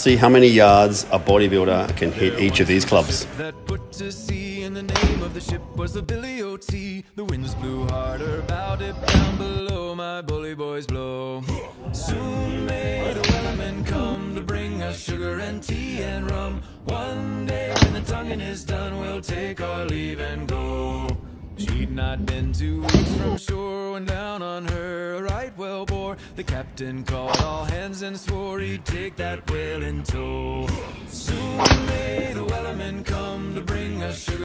See how many yards a bodybuilder can hit each of these clubs. That put to sea, and the name of the ship was the Billy O.T. The winds blew harder about it, down below my bully boys blow. Soon may the wellerman come to bring us sugar and tea and rum. One day when the tonguing is done, we'll take our leave and go. She'd not been 2 weeks from shore when down on her a right whale bore. The captain called all hands and swore he'd take that whale in tow. Soon may the wellerman come to bring us sugar.